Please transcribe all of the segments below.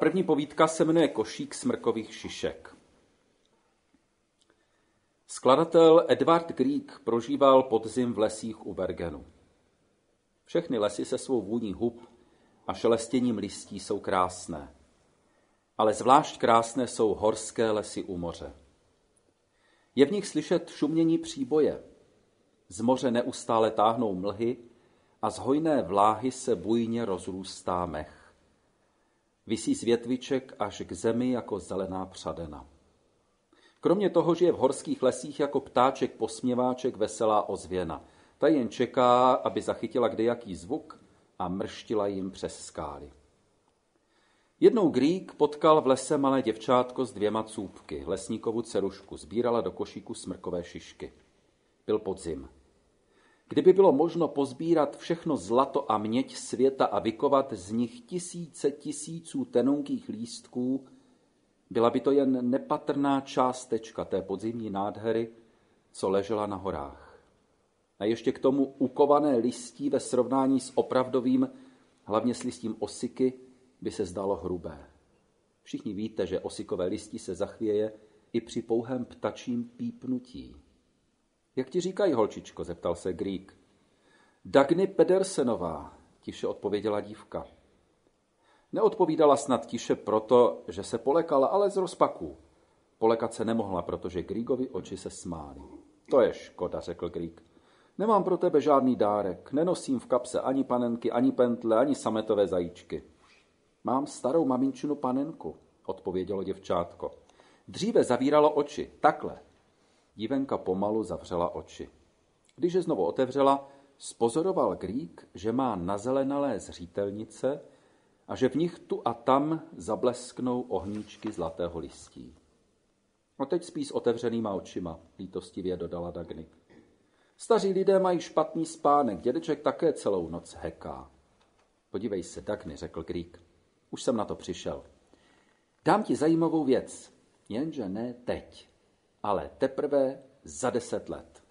První povídka se jmenuje Košík smrkových šišek. Skladatel Edvard Grieg prožíval podzim v lesích u Bergenu. Všechny lesy se svou vůní hub a šelestěním listí jsou krásné. Ale zvlášť krásné jsou horské lesy u moře. Je v nich slyšet šumění příboje. Z moře neustále táhnou mlhy a z hojné vláhy se bujně rozrůstá mech. Visí z větviček až k zemi jako zelená přadena. Kromě toho žije v horských lesích jako ptáček posměváček veselá ozvěna. Ta jen čeká, aby zachytila kdejaký zvuk a mrštila jim přes skály. Jednou Grieg potkal v lese malé děvčátko s 2 cůpky, lesníkovu dcerušku, sbírala do košíku smrkové šišky. Byl podzim. Kdyby bylo možno pozbírat všechno zlato a měď světa a vykovat z nich tisíců tenunkých lístků, byla by to jen nepatrná částečka té podzimní nádhery, co ležela na horách. A ještě k tomu ukované listí ve srovnání s opravdovým, hlavně s listím osiky, by se zdalo hrubé. Všichni víte, že osikové listí se zachvěje i při pouhém ptačím pípnutí. Jak ti říkají, holčičko? Zeptal se Grieg. Dagny Pedersenová, tiše odpověděla dívka. Neodpovídala snad tiše proto, že se polekala, ale z rozpaků. Polekat se nemohla, protože Griegovi oči se smály. To je škoda, řekl Grieg. Nemám pro tebe žádný dárek, nenosím v kapse ani panenky, ani pentle, ani sametové zajíčky. Mám starou maminčinu panenku, odpovědělo děvčátko. Dříve zavíralo oči, takhle. Dívenka pomalu zavřela oči. Když je znovu otevřela, spozoroval Grieg, že má nazelenalé zřítelnice a že v nich tu a tam zablesknou ohníčky zlatého listí. No teď spí s otevřenýma očima, lítostivě dodala Dagny. Staří lidé mají špatný spánek, dědeček také celou noc heká. Podívej se, Dagny, řekl Grieg. Už jsem na to přišel. Dám ti zajímavou věc, jenže ne teď, ale teprve za 10 let.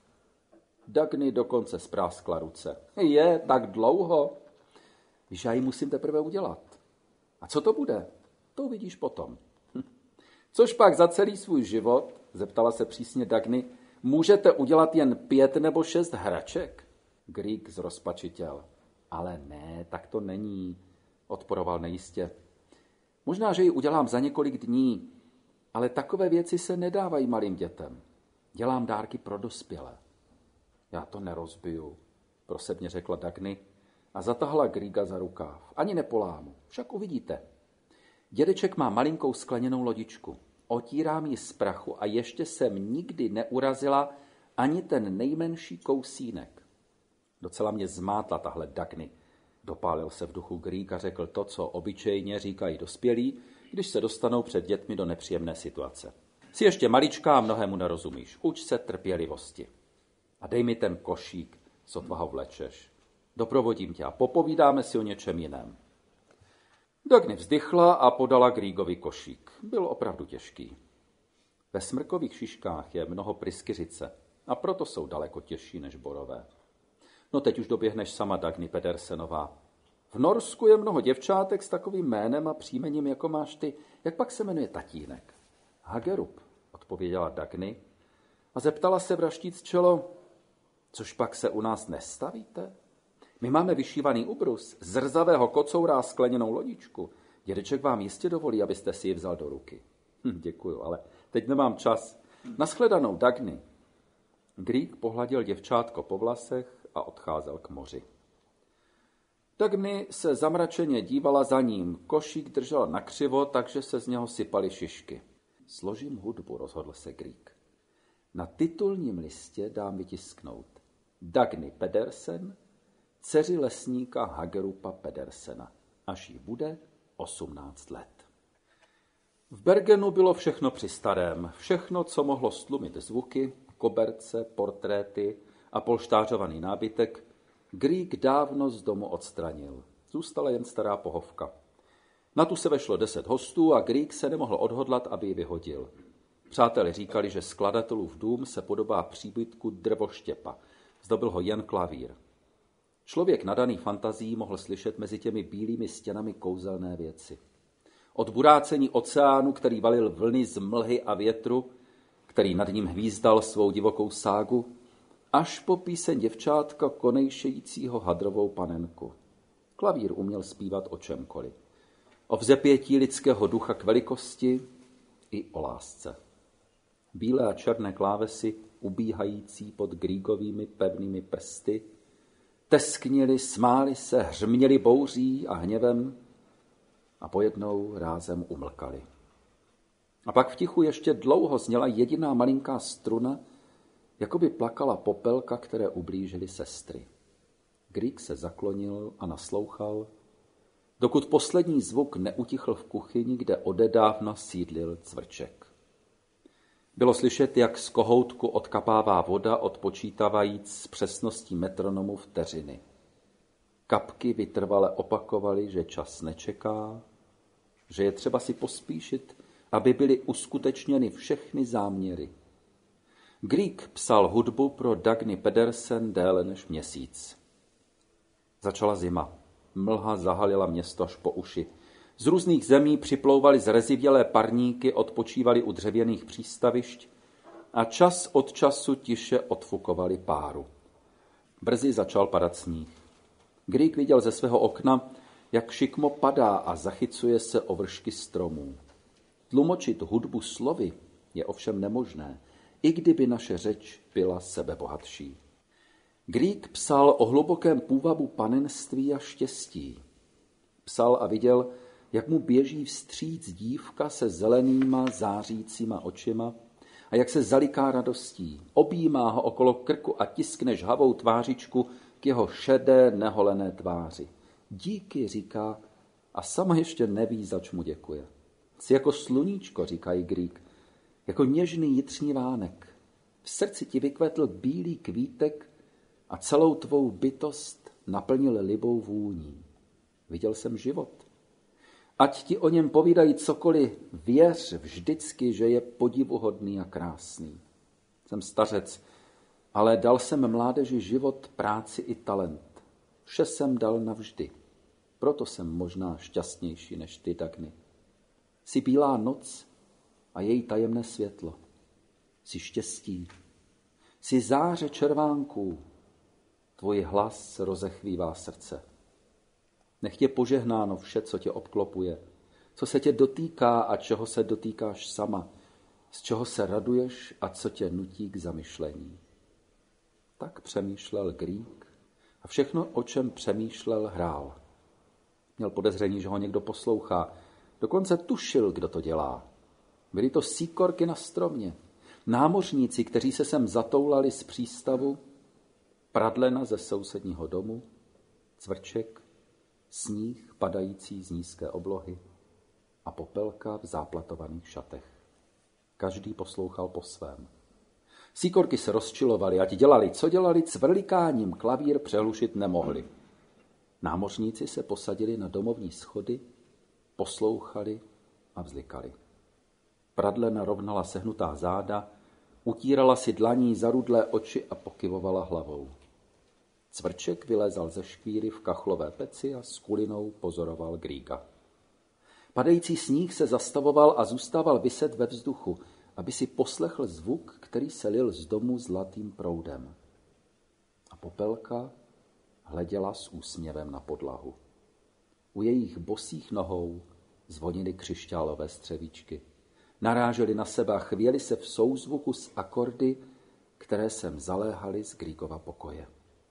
Dagny dokonce spráskla ruce. Je, tak dlouho? Víš, já ji musím teprve udělat. A co to bude? To uvidíš potom. Což pak za celý svůj život, zeptala se přísně Dagny, můžete udělat jen 5 nebo 6 hraček? Grieg zrozpačitěl. Ale ne, tak to není, odporoval nejistě. Možná, že ji udělám za několik dní, ale takové věci se nedávají malým dětem. Dělám dárky pro dospělé. Já to nerozbiju, prosebně řekla Dagny a zatahla Griega za rukáv. Ani nepolámu, však uvidíte. Dědeček má malinkou skleněnou lodičku. Otírám ji z prachu a ještě jsem nikdy neurazila ani ten nejmenší kousínek. Docela mě zmátla tahle Dagny. Dopálil se v duchu Grieg a řekl to, co obyčejně říkají dospělí, když se dostanou před dětmi do nepříjemné situace. Jsi ještě maličká a mnohému nerozumíš. Uč se trpělivosti. A dej mi ten košík, sotva ho vlečeš. Doprovodím tě a popovídáme si o něčem jiném. Dagny vzdychla a podala Griegovi košík. Byl opravdu těžký. Ve smrkových šiškách je mnoho pryskyřice a proto jsou daleko těžší než borové. No teď už doběhneš sama, Dagny Pedersenová. V Norsku je mnoho děvčátek s takovým jménem a příjmením, jako máš ty. Jak pak se jmenuje tatínek? Hagerup, odpověděla Dagny a zeptala se vraštíc čelo, což pak se u nás nestavíte? My máme vyšívaný ubrus, z rzavého kocoura a skleněnou lodičku. Dědeček vám jistě dovolí, abyste si ji vzal do ruky. Děkuju, ale teď nemám čas. Nashledanou, Dagny. Grieg pohladil děvčátko po vlasech a odcházel k moři. Dagny se zamračeně dívala za ním. Košík držel nakřivo, takže se z něho sypaly šišky. Složím hudbu, rozhodl se Grieg. Na titulním listě dám vytisknout Dagny Pedersen, dceři lesníka Hagerupa Pedersena, až jí bude 18 let. V Bergenu bylo všechno při starém, všechno, co mohlo stlumit zvuky, koberce, portréty a polštářovaný nábytek, Grieg dávno z domu odstranil. Zůstala jen stará pohovka. Na tu se vešlo 10 hostů a Grieg se nemohl odhodlat, aby ji vyhodil. Přáteli říkali, že skladatelův dům se podobá příbytku drvoštěpa. Zdobil ho jen klavír. Člověk nadaný fantazií mohl slyšet mezi těmi bílými stěnami kouzelné věci. Od burácení oceánu, který valil vlny z mlhy a větru, který nad ním hvízdal svou divokou ságu, až po píseň děvčátka konejšejícího hadrovou panenku. Klavír uměl zpívat o čemkoliv. O vzepětí lidského ducha k velikosti i o lásce. Bílé a černé klávesy, ubíhající pod Griegovými pevnými prsty, tesknili, smáli se, hřměli bouří a hněvem a pojednou rázem umlkali. A pak v tichu ještě dlouho zněla jediná malinká struna, jako by plakala popelka, které ublížily sestry. Grieg se zaklonil a naslouchal, dokud poslední zvuk neutichl v kuchyni, kde odedávna sídlil Cvrček. Bylo slyšet, jak z kohoutku odkapává voda, odpočítavajíc s přesností metronomu vteřiny. Kapky vytrvale opakovaly, že čas nečeká, že je třeba si pospíšit, aby byly uskutečněny všechny záměry. Grieg psal hudbu pro Dagny Pedersen déle než měsíc. Začala zima. Mlha zahalila město až po uši. Z různých zemí připlouvaly zrezivělé parníky, odpočívali u dřevěných přístavišť a čas od času tiše odfukovali páru. Brzy začal padat sníh. Grieg viděl ze svého okna, jak šikmo padá a zachycuje se o vršky stromů. Tlumočit hudbu slovy je ovšem nemožné, i kdyby naše řeč byla sebebohatší. Grieg psal o hlubokém půvabu panenství a štěstí. Psal a viděl, jak mu běží vstříc dívka se zelenýma zářícíma očima a jak se zaliká radostí, objímá ho okolo krku a tiskne žhavou tvářičku k jeho šedé, neholené tváři. Díky, říká, a sama ještě neví, zač mu děkuje. Jsi jako sluníčko, říkají Grieg, jako něžný jitřní vánek. V srdci ti vykvetl bílý kvítek a celou tvou bytost naplnil libou vůní. Viděl jsem život. Ať ti o něm povídají cokoliv, věř vždycky, že je podivuhodný a krásný. Jsem stařec, ale dal jsem mládeži život, práci i talent. Vše jsem dal navždy. Proto jsem možná šťastnější než ty, Dagny. Jsi bílá noc a její tajemné světlo. Jsi štěstí. Jsi záře červánků. Tvůj hlas rozechvívá srdce. Nech tě požehnáno vše, co tě obklopuje, co se tě dotýká a čeho se dotýkáš sama, z čeho se raduješ a co tě nutí k zamyšlení. Tak přemýšlel Grieg a všechno, o čem přemýšlel, hrál. Měl podezření, že ho někdo poslouchá, dokonce tušil, kdo to dělá. Byly to síkorky na stromě, námořníci, kteří se sem zatoulali z přístavu, Pradlena ze sousedního domu, Cvrček, sníh padající z nízké oblohy a popelka v záplatovaných šatech. Každý poslouchal po svém. Síkorky se rozčilovali, ať dělali, co dělali, cvrlikáním klavír přehlušit nemohli. Námořníci se posadili na domovní schody, poslouchali a vzlikali. Pradlena rovnala sehnutá záda, utírala si dlaní zarudlé oči a pokyvovala hlavou. Cvrček vylezal ze škvíry v kachlové peci a s kulinou pozoroval Griega. Padající sníh se zastavoval a zůstával viset ve vzduchu, aby si poslechl zvuk, který se lil z domu zlatým proudem. A popelka hleděla s úsměvem na podlahu. U jejich bosých nohou zvonily křišťálové střevíčky. Narážely na sebe a chvěli se v souzvuku s akordy, které sem zaléhaly z Griegova pokoje.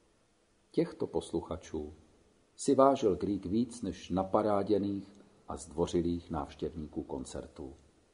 Těchto posluchačů si vážil Grieg víc než naparáděných a zdvořilých návštěvníků koncertů.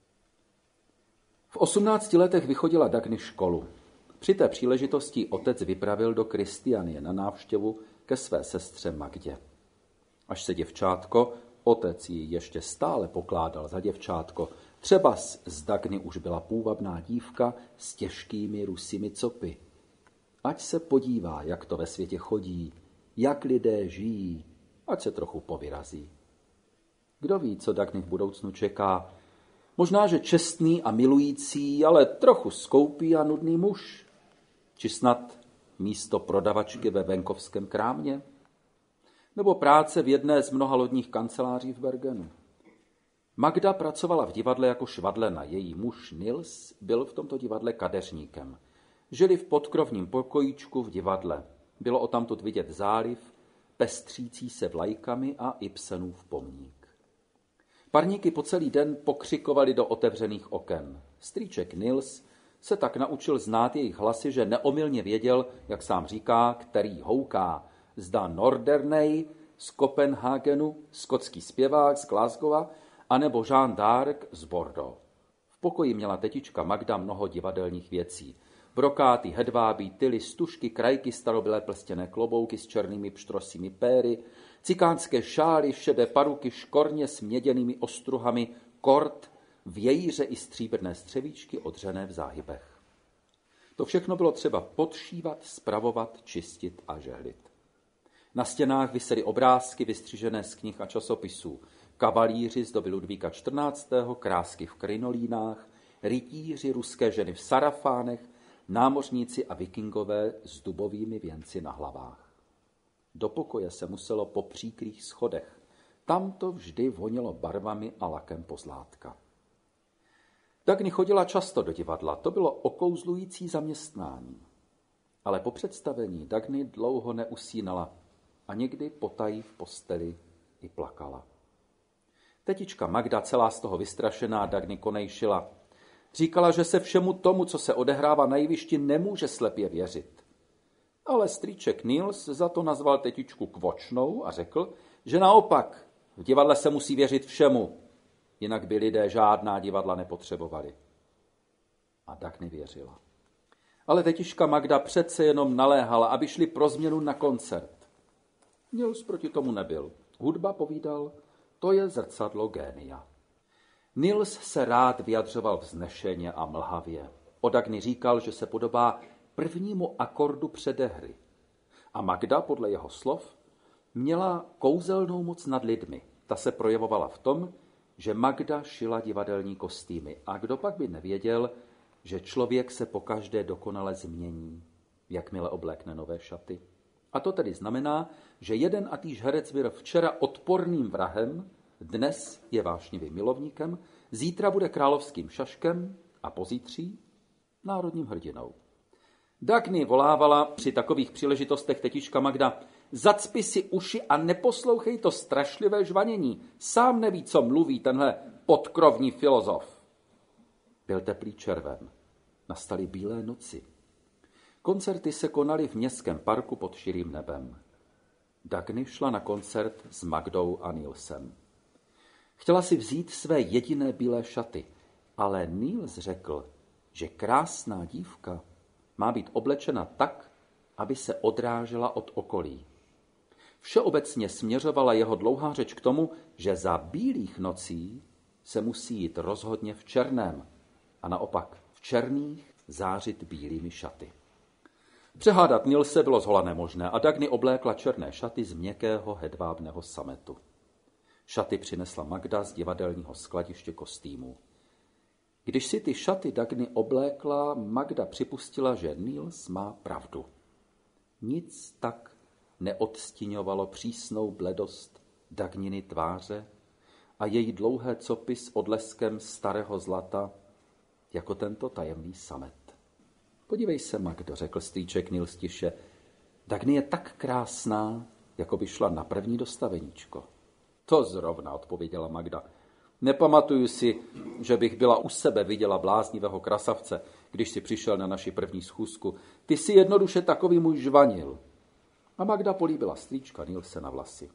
V 18 letech vychodila Dagny školu. Při té příležitosti otec vypravil do Kristianie na návštěvu ke své sestře Magdě. Až se děvčátko, otec ji ještě stále pokládal za děvčátko, třeba z Dagny už byla půvabná dívka s těžkými rusými copy. Ať se podívá, jak to ve světě chodí, jak lidé žijí, ať se trochu povyrazí. Kdo ví, co Dagny v budoucnu čeká? Možná, že čestný a milující, ale trochu skoupý a nudný muž. Či snad místo prodavačky ve venkovském krámě? Nebo práce v jedné z mnoha lodních kanceláří v Bergenu? Magda pracovala v divadle jako švadlena. Její muž Nils byl v tomto divadle kadeřníkem. Žili v podkrovním pokojíčku v divadle. Bylo odtamtud vidět záliv, pestřící se vlajkami a Ibsenův pomník. Parníky po celý den pokřikovali do otevřených oken. Strýček Nils se tak naučil znát jejich hlasy, že neomylně věděl, jak sám říká, který houká. Zda Norderney z Kopenhagenu, skotský zpěvák z Glasgowa, anebo Jeanne d'Arc z Bordeaux. V pokoji měla tetička Magda mnoho divadelních věcí. Brokáty, hedvábí, tyly, stužky, krajky, starobylé plstěné klobouky s černými pštrosími péry, cikánské šály, šedé paruky, škorně s měděnými ostruhami, kort, vějíře i stříbrné střevíčky odřené v záhybech. To všechno bylo třeba podšívat, spravovat, čistit a žehlit. Na stěnách visely obrázky vystřižené z knih a časopisů. Kavalíři z doby Ludvíka XIV., krásky v krinolínách, rytíři, ruské ženy v sarafánech, námořníci a vikingové s dubovými věnci na hlavách. Do pokoje se muselo po příkrých schodech. Tam to vždy vonělo barvami a lakem pozlátka. Dagny chodila často do divadla, to bylo okouzlující zaměstnání. Ale po představení Dagny dlouho neusínala a někdy potají v posteli i plakala. Tetička Magda, celá z toho vystrašená, Dagny konejšila. Říkala, že se všemu tomu, co se odehrává na jevišti, nemůže slepě věřit. Ale strýček Nils za to nazval tetičku kvočnou a řekl, že naopak v divadle se musí věřit všemu, jinak by lidé žádná divadla nepotřebovali. A Dagny věřila. Ale tetička Magda přece jenom naléhala, aby šli pro změnu na koncert. Nils proti tomu nebyl. Hudba, povídal, to je zrcadlo génia. Nils se rád vyjadřoval vznešeně a mlhavě. O Dagny říkal, že se podobá prvnímu akordu předehry. A Magda, podle jeho slov, měla kouzelnou moc nad lidmi. Ta se projevovala v tom, že Magda šila divadelní kostýmy. A kdo pak by nevěděl, že člověk se pokaždé dokonale změní, jakmile oblékne nové šaty. A to tedy znamená, že jeden a týž herec byl včera odporným vrahem, dnes je vášnivým milovníkem, zítra bude královským šaškem a pozítří národním hrdinou. Dagny volávala při takových příležitostech tetička Magda: zacpi si uši a neposlouchej to strašlivé žvanění. Sám neví, co mluví tenhle podkrovní filozof. Byl teplý červen. Nastaly bílé noci. Koncerty se konaly v městském parku pod širým nebem. Dagny šla na koncert s Magdou a Nilsem. Chtěla si vzít své jediné bílé šaty, ale Nils řekl, že krásná dívka má být oblečena tak, aby se odrážela od okolí. Všeobecně směřovala jeho dlouhá řeč k tomu, že za bílých nocí se musí jít rozhodně v černém a naopak v černých zářit bílými šaty. Přehádat Nilse bylo zhola nemožné a Dagny oblékla černé šaty z měkkého hedvábného sametu. Šaty přinesla Magda z divadelního skladiště kostýmů. Když si ty šaty Dagny oblékla, Magda připustila, že Nils má pravdu. Nic tak neodstíňovalo přísnou bledost Dagniny tváře a její dlouhé copy s odleskem starého zlata, jako tento tajemný samet. Podívej se, Magdo, řekl strýček Nils tiše. Dagny je tak krásná, jako by šla na první dostaveníčko. To zrovna, odpověděla Magda. Nepamatuju si, že bych byla u sebe viděla bláznivého krasavce, když si přišel na naši první schůzku. Ty si jednoduše takový můj žvanil. A Magda políbila strýčka Nilse na vlasy.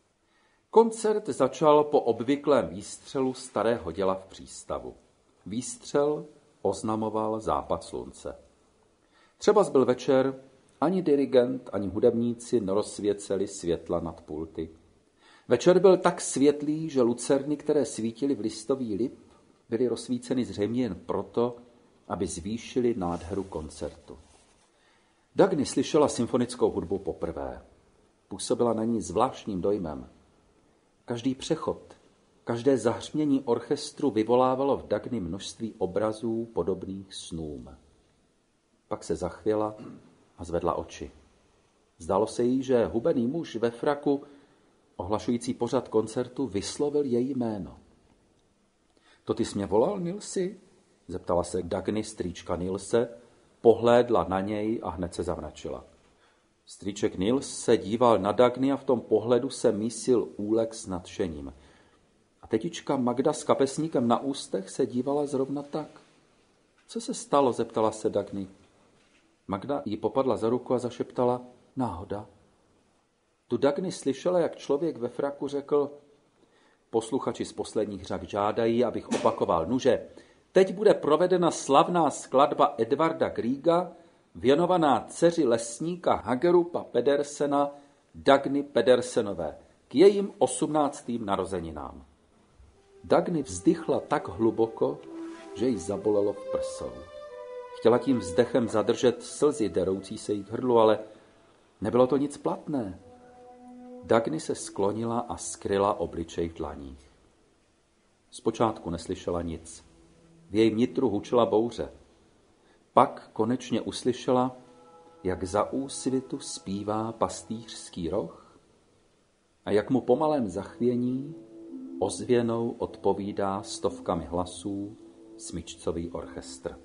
Koncert začal po obvyklém výstřelu starého děla v přístavu. Výstřel oznamoval západ slunce. Třebas byl večer, ani dirigent, ani hudebníci nerozsvěceli světla nad pulty. Večer byl tak světlý, že lucerny, které svítily v listový lip, byly rozsvíceny zřejmě jen proto, aby zvýšily nádheru koncertu. Dagny slyšela symfonickou hudbu poprvé. Působila na ní zvláštním dojmem. Každý přechod, každé zahřmění orchestru vyvolávalo v Dagny množství obrazů podobných snům. Pak se zachvěla a zvedla oči. Zdálo se jí, že hubený muž ve fraku, ohlašující pořad koncertu, vyslovil její jméno. To ty jsi mě volal, Nilsi? Zeptala se Dagny, strýčka Nilse, pohlédla na něj a hned se zamračila. Strýček Nils se díval na Dagny a v tom pohledu se mísil úlek s nadšením. A tetička Magda s kapesníkem na ústech se dívala zrovna tak. Co se stalo? Zeptala se Dagny. Magda jí popadla za ruku a zašeptala: náhoda. Tu Dagny slyšela, jak člověk ve fraku řekl: posluchači z posledních řad žádají, abych opakoval, nuže, teď bude provedena slavná skladba Edvarda Griega, věnovaná dceři lesníka Hagerupa Pedersena, Dagny Pedersenové, k jejím 18. narozeninám. Dagny vzdychla tak hluboko, že jí zabolelo v prsou. Chtěla tím vzdechem zadržet slzy deroucí se jí k hrdlu, ale nebylo to nic platné. Dagny se sklonila a skryla obličej v dlaních. Zpočátku neslyšela nic. V jejím nitru hučela bouře. Pak konečně uslyšela, jak za úsvitu zpívá pastýřský roh a jak mu po malém zachvění ozvěnou odpovídá stovkami hlasů smyčcový orchestr.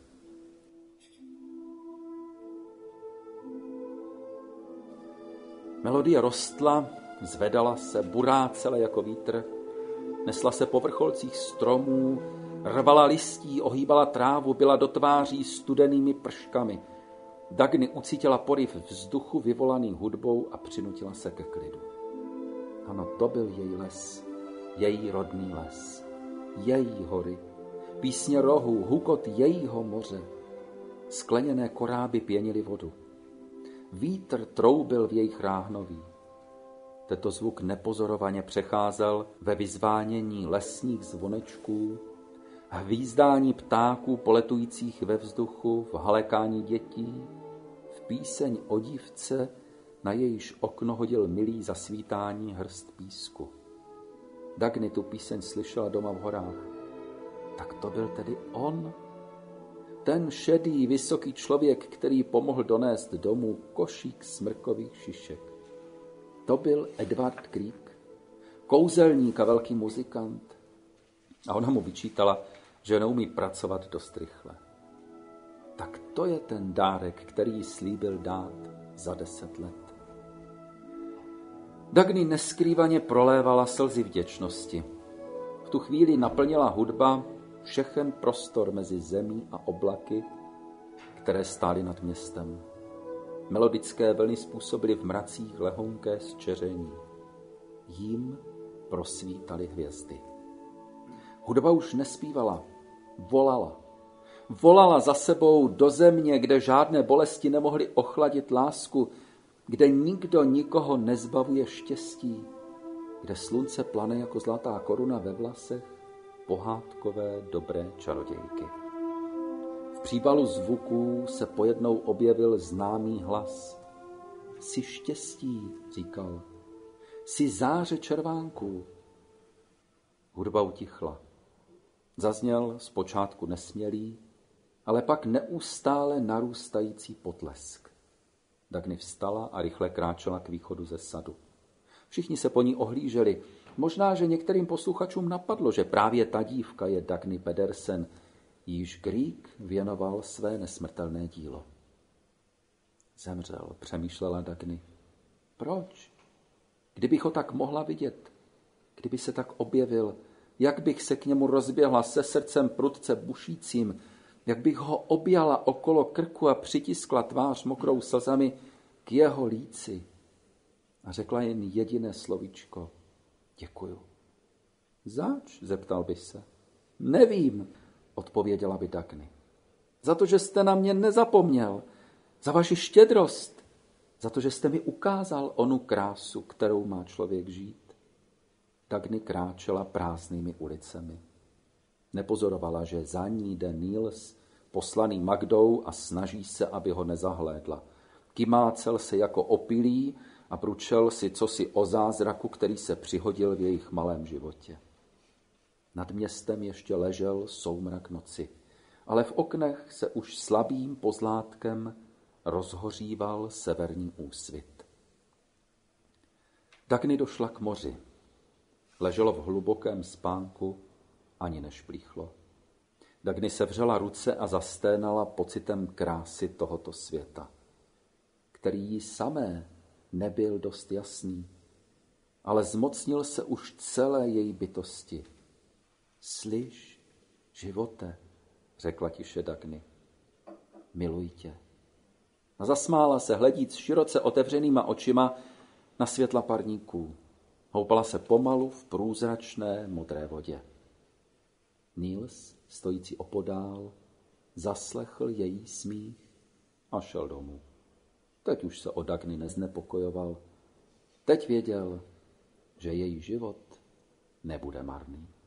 Melodie rostla, zvedala se, burácela jako vítr, nesla se po vrcholcích stromů, rvala listí, ohýbala trávu, byla do tváří studenými prškami. Dagny ucítila poryv vzduchu vyvolaný hudbou a přinutila se ke klidu. Ano, to byl její les, její rodný les, její hory, písně rohů, hukot jejího moře. Skleněné koráby pěnily vodu. Vítr troubil v jejich ráhnoví. Tento zvuk nepozorovaně přecházel ve vyzvánění lesních zvonečků, hvízdání ptáků poletujících ve vzduchu, v halekání dětí, v píseň o dívce, na jejíž okno hodil milý zasvítání hrst písku. Dagny tu píseň slyšela doma v horách. Tak to byl tedy on? Ten šedý, vysoký člověk, který pomohl donést domů košík smrkových šišek. To byl Edvard Grieg, kouzelník a velký muzikant. A ona mu vyčítala, že neumí pracovat dost rychle. Tak to je ten dárek, který jí slíbil dát za 10 let. Dagny neskrývaně prolévala slzy vděčnosti. V tu chvíli naplnila hudba všechen prostor mezi zemí a oblaky, které stály nad městem. Melodické vlny způsobily v mracích lehonké zčeření. Jím prosvítaly hvězdy. Hudba už nespívala, volala. Volala za sebou do země, kde žádné bolesti nemohly ochladit lásku, kde nikdo nikoho nezbavuje štěstí, kde slunce plane jako zlatá koruna ve vlasech pohádkové dobré čarodějky. V příbalu zvuků se pojednou objevil známý hlas. Jsi štěstí, říkal. Jsi záře červánků. Hudba utichla. Zazněl zpočátku nesmělý, ale pak neustále narůstající potlesk. Dagny vstala a rychle kráčela k východu ze sadu. Všichni se po ní ohlíželi. Možná, že některým posluchačům napadlo, že právě ta dívka je Dagny Pedersen, jíž Grieg věnoval své nesmrtelné dílo. Zemřel, přemýšlela Dagny. Proč? Kdybych ho tak mohla vidět, kdyby se tak objevil, jak bych se k němu rozběhla se srdcem prudce bušícím, jak bych ho objala okolo krku a přitiskla tvář mokrou slzami k jeho líci a řekla jen jediné slovíčko. Děkuju. Zač? Zeptal by se. Nevím, odpověděla by Dagny. Za to, že jste na mě nezapomněl, za vaši štědrost, za to, že jste mi ukázal onu krásu, kterou má člověk žít. Dagny kráčela prázdnými ulicemi. Nepozorovala, že za ní jde Nils, poslaný Magdou, a snaží se, aby ho nezahlédla. Kymácel se jako opilý a pručel si cosi o zázraku, který se přihodil v jejich malém životě. Nad městem ještě ležel soumrak noci, ale v oknech se už slabým pozlátkem rozhoříval severní úsvit. Dagny došla k moři. Leželo v hlubokém spánku ani nešplíchlo. Dagny sevřela ruce a zasténala pocitem krásy tohoto světa, který jí samé nebyl dost jasný, ale zmocnil se už celé její bytosti. Slyš, živote, řekla tiše Dagny, miluji tě. A zasmála se, hledíc široce otevřenýma očima na světla parníků. Houpala se pomalu v průzračné modré vodě. Niels, stojící opodál, zaslechl její smích a šel domů. Teď už se o Dagny neznepokojoval. Teď věděl, že její život nebude marný.